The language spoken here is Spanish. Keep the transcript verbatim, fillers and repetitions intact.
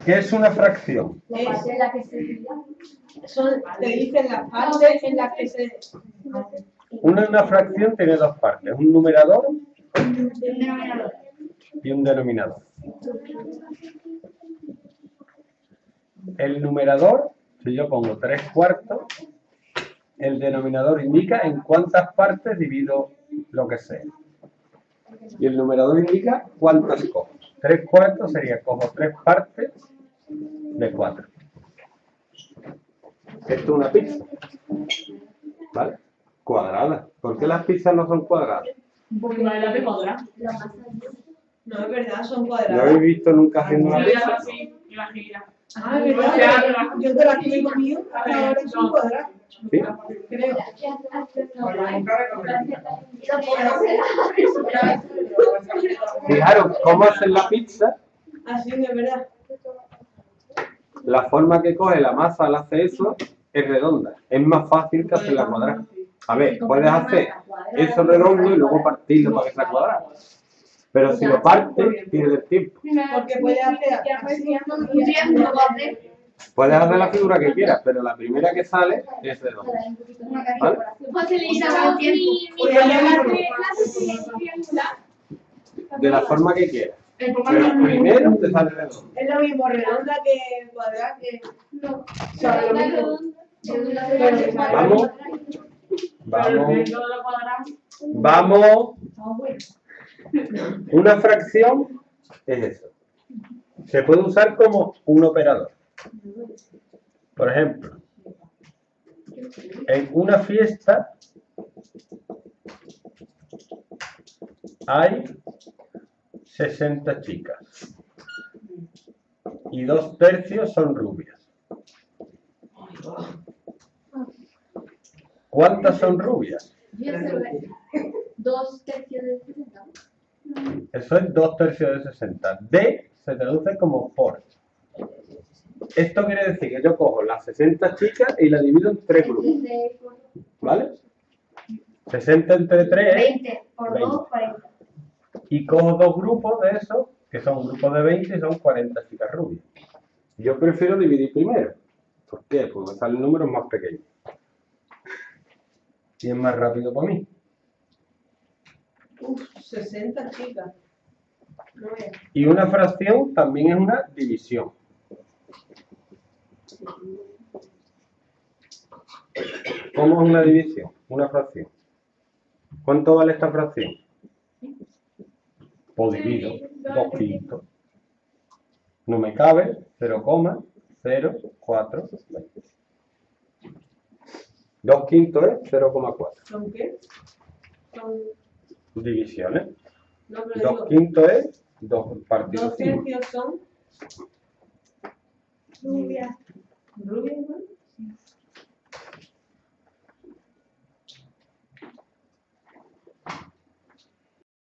¿Qué es una fracción? Es en la que se divide. Son, te dicen las partes en las que se... Una, una fracción tiene dos partes, un numerador Un denominador. y un denominador. El numerador, si yo pongo tres cuartos, el denominador indica en cuántas partes divido lo que sea. Y el numerador indica cuántas cojo. Tres cuartos sería cojo tres partes de cuatro. Esto es una pizza, ¿vale? Cuadrada. ¿Por qué las pizzas no son cuadradas? Porque no es la de cuadrada. No, es verdad, son ¿No cuadradas. habéis visto nunca haciendo una Sí, pizza? así, y la gira. Ah, es verdad. Yo de las que me he comido hasta ahora son cuadradas. ¿Sí? Creo. Fijaros cómo hacen la pizza. Así de verdad. La forma que coge la masa al hacer eso es redonda. Es más fácil que hacerla cuadrada. A ver, puedes hacer eso redondo y luego partirlo para que sea cuadrado. Pero si lo partes, pierdes tiempo. Porque puedes hacer así. Puedes hacer la figura que quieras, pero la primera que sale es redonda. ¿Vale? De la forma que quieras. Pero primero te sale redondo. Es lo mismo redonda que cuadrada que... No. Sabe lo mismo. Vamos. Pero Vamos. el centro de la cuadrada. Vamos. Una fracción es eso. Se puede usar como un operador. Por ejemplo, en una fiesta hay sesenta chicas y dos tercios son rubias. ¿Cuántas son rubias? Dos tercios de sesenta. Eso es dos tercios de sesenta. D se traduce como por. Esto quiere decir que yo cojo las sesenta chicas y las divido en tres grupos. ¿Vale? sesenta entre tres es veinte por veinte. dos, cuarenta. Y cojo dos grupos de esos, que son grupos de veinte y son cuarenta chicas rubias. Yo prefiero dividir primero. ¿Por qué? Porque me salen números más pequeños. Y es más rápido para mí. Uf, sesenta chicas. No es. Y una fracción también es una división. ¿Cómo es una división? Una fracción. ¿Cuánto vale esta fracción? Pues divido, dos quintos. No me cabe, cero coma cero cuatro veinte. dos quintos es cero coma cuatro. ¿Son qué? Son... Divisiones. No, pero dos digo, quintos es dos partidos dos cinco. tercios son... Rubia. ¿Rubias igual?